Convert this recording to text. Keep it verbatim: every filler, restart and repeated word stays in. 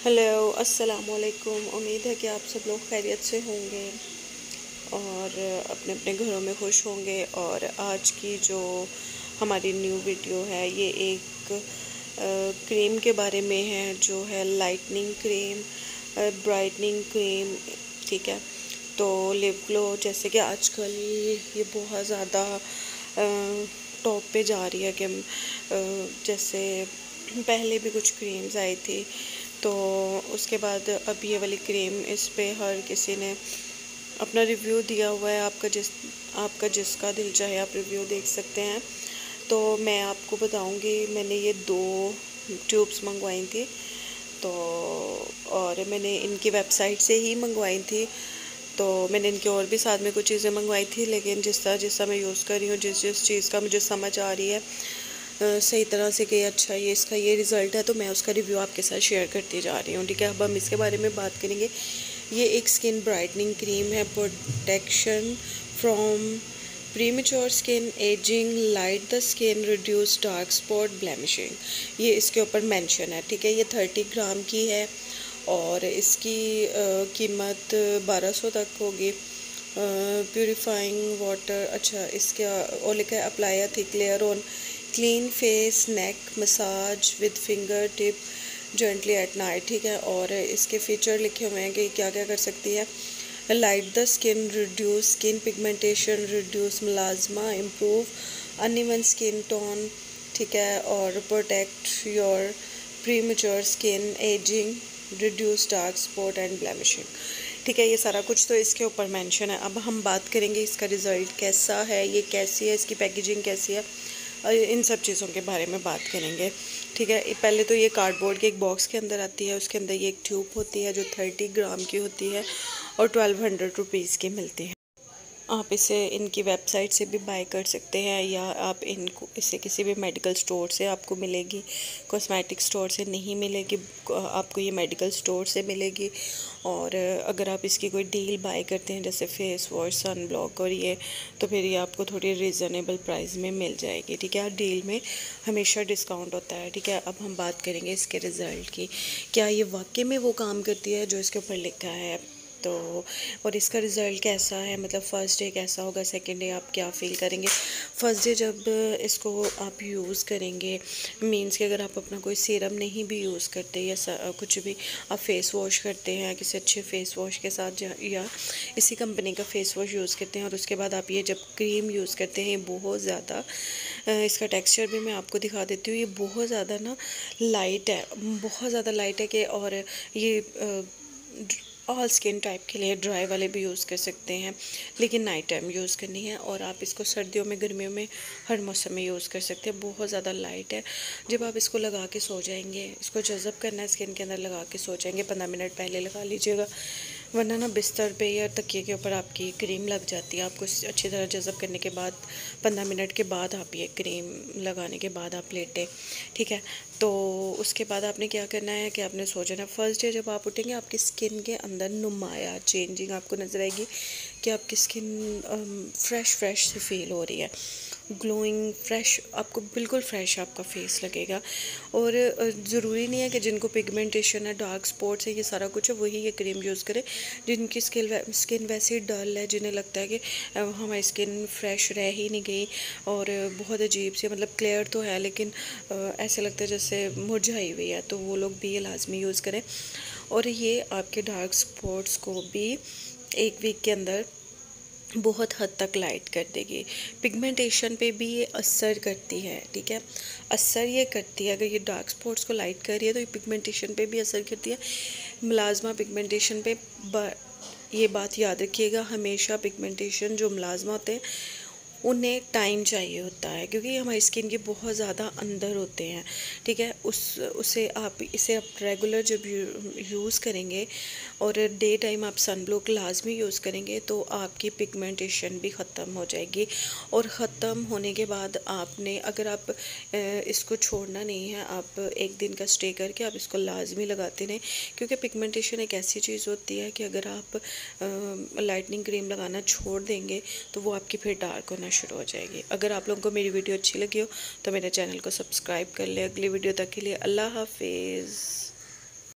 Hello अस्सलाम वालेकुम। उम्मीद है कि आप सब लोग खैरियत से होंगे और अपने अपने घरों में खुश होंगे। और आज की जो हमारी न्यू वीडियो है ये एक क्रीम के बारे में है, जो है लाइटनिंग क्रीम, ब्राइटनिंग क्रीम। ठीक है, तो लिप ग्लो जैसे कि आजकल ये बहुत ज़्यादा टॉप पे जा रही है कि जैसे पहले भी कुछ क्रीम्स आई थी, तो उसके बाद अब ये वाली क्रीम, इस पे हर किसी ने अपना रिव्यू दिया हुआ है। आपका जिस आपका जिसका दिल चाहे आप रिव्यू देख सकते हैं। तो मैं आपको बताऊंगी, मैंने ये दो ट्यूब्स मंगवाई थी, तो और मैंने इनकी वेबसाइट से ही मंगवाई थी। तो मैंने इनके और भी साथ में कुछ चीज़ें मंगवाई थी, लेकिन जिस तरह जिस तरह मैं यूज़ कर रही हूँ, जिस जिस चीज़ का मुझे समझ आ रही है Uh, सही तरह से कि अच्छा ये इसका ये रिज़ल्ट है, तो मैं उसका रिव्यू आपके साथ शेयर करती जा रही हूँ। ठीक है, अब हम इसके बारे में बात करेंगे। ये एक स्किन ब्राइटनिंग क्रीम है, protection from premature skin ageing, light the skin, reduce dark spot, blemishing, ये इसके ऊपर मेंशन है। ठीक है, ये थर्टी ग्राम की है और इसकी कीमत बारह सौ तक होगी। प्यूरिफाइंग वाटर, अच्छा इसका और लिखा है apply a thick layer on clean face, neck massage with finger tip gently at night. ठीक है, और इसके फीचर लिखे हुए हैं कि क्या क्या कर सकती है। Light the skin, reduce skin pigmentation, reduce melasma, improve uneven skin tone. ठीक है, और protect your premature skin ageing, reduce dark spot and blemishing. ठीक है, ये सारा कुछ तो इसके ऊपर मेंशन है। अब हम बात करेंगे इसका रिज़ल्ट कैसा है, ये कैसी है, इसकी पैकेजिंग कैसी है, इन सब चीज़ों के बारे में बात करेंगे। ठीक है, पहले तो ये कार्डबोर्ड के एक बॉक्स के अंदर आती है, उसके अंदर ये एक ट्यूब होती है जो थर्टी ग्राम की होती है और ट्वेल्व हंड्रेड रुपीज़ की मिलती है। आप इसे इनकी वेबसाइट से भी बाय कर सकते हैं, या आप इनको इसे किसी भी मेडिकल स्टोर से आपको मिलेगी, कॉस्मेटिक स्टोर से नहीं मिलेगी, आपको ये मेडिकल स्टोर से मिलेगी। और अगर आप इसकी कोई डील बाय करते हैं जैसे फेस वॉश, सन ब्लॉक और ये, तो फिर ये आपको थोड़ी रीज़नेबल प्राइस में मिल जाएगी। ठीक है, डील में हमेशा डिस्काउंट होता है। ठीक है, अब हम बात करेंगे इसके रिज़ल्ट की, क्या ये वाकई में वो काम करती है जो इसके ऊपर लिखा है। तो और इसका रिज़ल्ट कैसा है, मतलब फ़र्स्ट डे कैसा होगा, सेकंड डे आप क्या फ़ील करेंगे। फ़र्स्ट डे जब इसको आप यूज़ करेंगे, मींस कि अगर आप अपना कोई सीरम नहीं भी यूज़ करते या कुछ भी आप फेस वॉश करते हैं किसी अच्छे फेस वॉश के साथ, या इसी कंपनी का फेस वॉश यूज़ करते हैं, और उसके बाद आप ये जब क्रीम यूज़ करते हैं, बहुत ज़्यादा इसका टेक्सचर भी मैं आपको दिखा देती हूँ। ये बहुत ज़्यादा ना लाइट है, बहुत ज़्यादा लाइट है कि, और ये ऑल स्किन टाइप के लिए, ड्राई वाले भी यूज़ कर सकते हैं, लेकिन नाइट टाइम यूज़ करनी है। और आप इसको सर्दियों में, गर्मियों में, हर मौसम में यूज़ कर सकते हैं। बहुत ज़्यादा लाइट है, जब आप इसको लगा के सो जाएंगे, इसको जज़ब करना है स्किन के अंदर, लगा के सो जाएंगे, पंद्रह मिनट पहले लगा लीजिएगा, वरना ना बिस्तर पे या तकिए के ऊपर आपकी क्रीम लग जाती है। आपको अच्छी तरह जज़ब करने के बाद पंद्रह मिनट के बाद आप ये क्रीम लगाने के बाद आप लेटें। ठीक है, तो उसके बाद आपने क्या करना है कि आपने सो जाना। फर्स्ट डे जब आप उठेंगे, आपकी स्किन के अंदर नुमाया चेंजिंग आपको नज़र आएगी कि आपकी स्किन फ्रेश फ्रेश से फील हो रही है, ग्लोइंग फ्रेश, आपको बिल्कुल फ्रेश आपका फेस लगेगा। और ज़रूरी नहीं है कि जिनको पिगमेंटेशन है, डार्क स्पॉट्स है, ये सारा कुछ है, वही ये क्रीम यूज़ करें। जिनकी स्किन स्किन वैसे ही डल है, जिन्हें लगता है कि हमारी स्किन फ्रेश रह ही नहीं गई और बहुत अजीब सी, मतलब क्लियर तो है लेकिन ऐसे लगता है जैसे मुरझाई हुई है, तो वो लोग भी ये लाजमी यूज़ करें। और ये आपके डार्क स्पॉट्स को भी एक वीक के अंदर बहुत हद तक लाइट कर देगी। पिगमेंटेशन पे भी ये असर करती है। ठीक है, असर ये करती है, अगर ये डार्क स्पॉट्स को लाइट कर रही है तो ये पिगमेंटेशन पे भी असर करती है, मेलास्मा पिगमेंटेशन पे। ये बात याद रखिएगा, हमेशा पिगमेंटेशन जो मेलास्मा होते हैं उन्हें टाइम चाहिए होता है, क्योंकि हमारी स्किन के बहुत ज़्यादा अंदर होते हैं। ठीक है, उस उसे आप इसे आप रेगुलर जब यूज़ करेंगे और डे टाइम आप सन ब्लॉक लाजमी यूज़ करेंगे, तो आपकी पिगमेंटेशन भी ख़त्म हो जाएगी। और ख़त्म होने के बाद आपने, अगर आप इसको छोड़ना नहीं है, आप एक दिन का स्टे करके आप इसको लाजमी लगाते रहें, क्योंकि पिगमेंटेशन एक ऐसी चीज़ होती है कि अगर आप लाइटनिंग क्रीम लगाना छोड़ देंगे तो वो आपकी फिर डार्क होना शुरू हो जाएगी। अगर आप लोगों को मेरी वीडियो अच्छी लगी हो तो मेरे चैनल को सब्सक्राइब कर ले। अगली वीडियो तक के लिए अल्लाह हाफिज़।